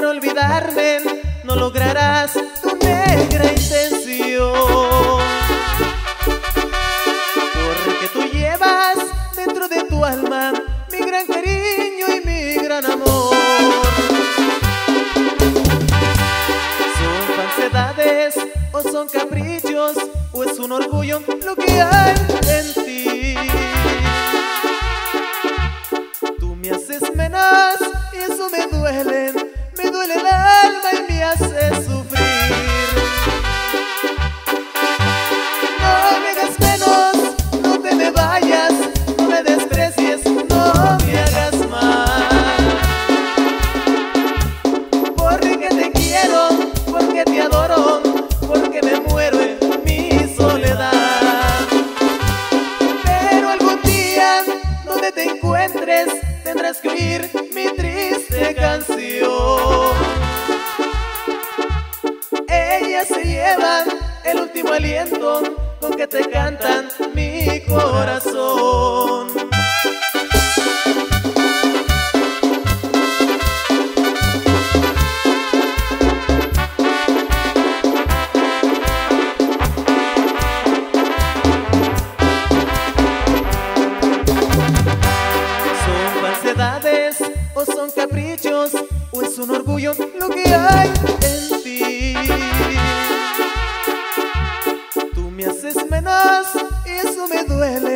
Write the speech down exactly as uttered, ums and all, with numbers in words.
olvidarme no lograrás tu negra intención, porque tú llevas dentro de tu alma mi gran cariño y mi gran amor. ¿Son falsedades o son caprichos o es un orgullo lo que hay en ti? Tú me haces menos y eso me duele, me duele el alma y me hace sufrir. No me hagas menos, no te me vayas, no me desprecies, no me hagas mal. Porque te quiero, porque te adoro, porque me muero en mi soledad. Pero algún día donde te encuentres tendrás que oír mi triste canción. Ellas se llevan el último aliento con que te cantan mi corazón. ¿Son falsedades o son caprichos o es un orgullo lo que hay en ti? Tú me haces menos y eso me duele,